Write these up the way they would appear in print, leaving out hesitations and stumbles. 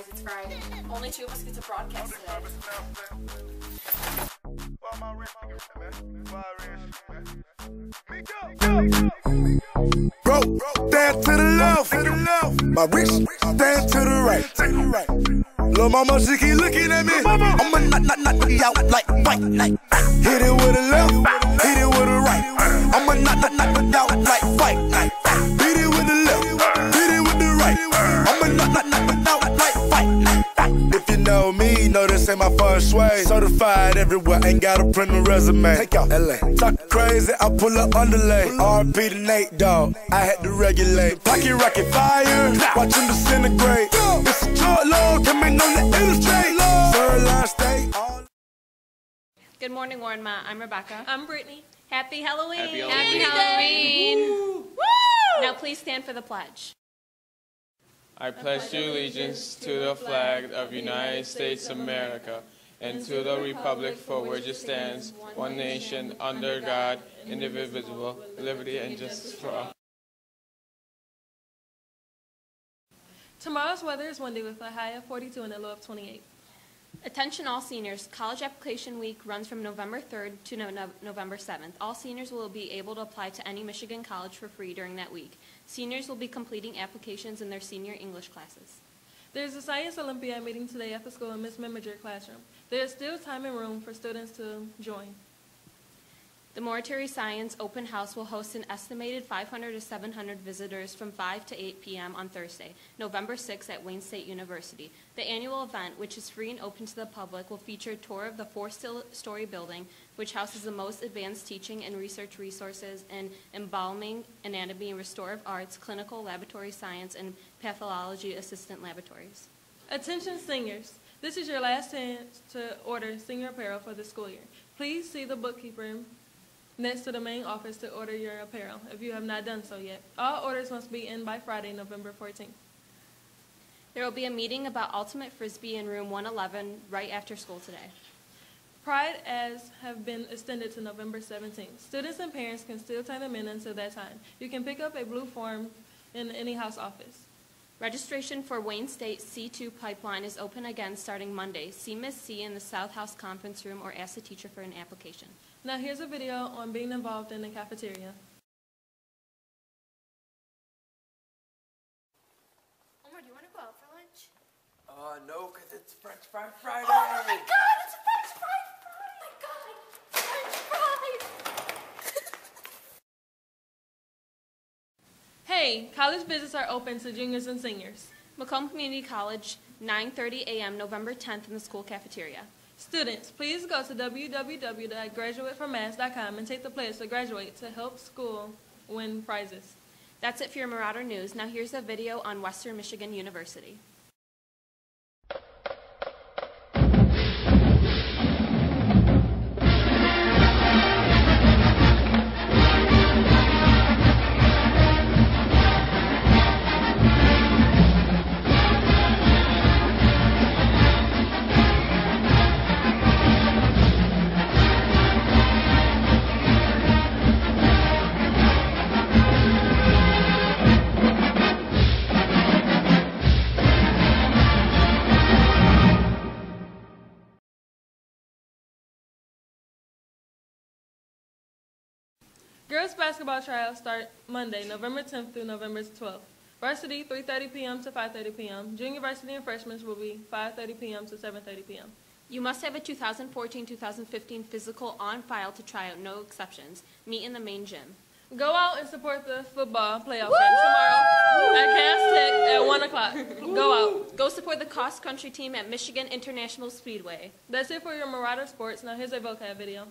It's Friday. Only two of us get to broadcast today. Bro, stand to the left. My wrist, stand to the right. Lil' mama, she keep looking at me. I'ma knock you out like white night. Hit it with a left, hit it with a right. I'ma knock you out like white night. Hit it with the left, hit it with the right. I'ma knock you out like white night. If you know me, know this ain't my first way. Certified everywhere, ain't gotta print a resume. Take out LA. Talk crazy, I pull up underlay. RP to Nate, dog. I had to regulate. Pocket rocket fire, watch him disintegrate. It's a short load, coming on the illustrate. Third line state. Good morning, Warren Ma. I'm Rebecca. I'm Brittany. Happy Halloween! Happy Halloween! Woo! Now please stand for the pledge. I pledge allegiance to the flag of the United States of America and to the republic for which it stands, one nation, under God, indivisible, liberty and justice for all. Tomorrow's weather is windy with a high of 42 and a low of 28. Attention all seniors. College application week runs from November 3rd to November 7th. All seniors will be able to apply to any Michigan college for free during that week. Seniors will be completing applications in their senior English classes. There's a Science Olympiad meeting today at the school in Ms. Mimiger classroom. There is still time and room for students to join. The Morituri Science Open House will host an estimated 500 to 700 visitors from 5 to 8 p.m. on Thursday, November 6th at Wayne State University. The annual event, which is free and open to the public, will feature a tour of the four-story building, which houses the most advanced teaching and research resources in embalming, anatomy and restorative arts, clinical laboratory science, and pathology assistant laboratories. Attention seniors. This is your last chance to order senior apparel for the school year. Please see the bookkeeper next to the main office to order your apparel if you have not done so yet. All orders must be in by Friday, November 14th. There will be a meeting about Ultimate Frisbee in room 111 right after school today. Pride as have been extended to November 17th. Students and parents can still turn them in until that time. You can pick up a blue form in any house office. Registration for Wayne State C2 Pipeline is open again starting Monday. See Ms. C in the South House Conference Room or ask the teacher for an application. Now here's a video on being involved in the cafeteria. Omar, do you want to go out for lunch? No, because it's French Fry Friday. Oh my God, it's French Fry Friday! Oh my God, French fries! Hey, college visits are open to juniors and seniors. Macomb Community College, 9:30 a.m. November 10th in the school cafeteria. Students, please go to www.graduateformass.com and take the pledge to graduate to help school win prizes. That's it for your Marauder News. Now here's a video on Western Michigan University. Girls basketball tryouts start Monday, November 10th through November 12th. Varsity, 3:30 p.m. to 5:30 p.m. Junior varsity and freshmen will be 5:30 p.m. to 7:30 p.m. You must have a 2014-2015 physical on file to try out, no exceptions. Meet in the main gym. Go out and support the football playoff game tomorrow at Cass Tech at 1 o'clock. Go out. Go support the cross-country team at Michigan International Speedway. That's it for your Marauder Sports. Now here's a vocab video.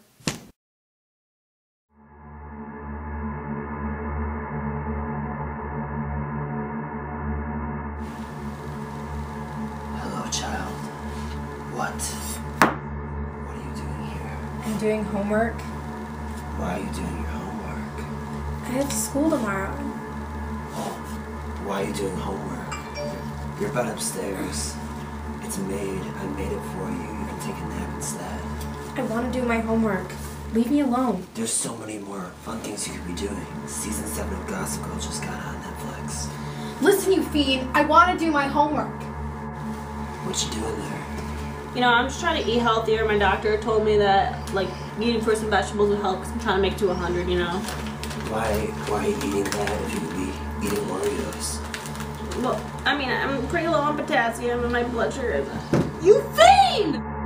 Child, what are you doing here? I'm doing homework. Why are you doing your homework? I have school tomorrow. Oh, why are you doing homework? Your bed upstairs. It's made. I made it for you. You can take a nap instead. I want to do my homework. Leave me alone. There's so many more fun things you could be doing. Season 7 of Gossip Girl just got on Netflix. Listen, you fiend. I want to do my homework. What you doing there? You know, I'm just trying to eat healthier. My doctor told me that, like, eating fruits and vegetables would help because I'm trying to make it to 100, you know? Why are you eating that if you could be eating Oreos? Well, I mean, I'm pretty low on potassium and my blood sugar is... You fiend!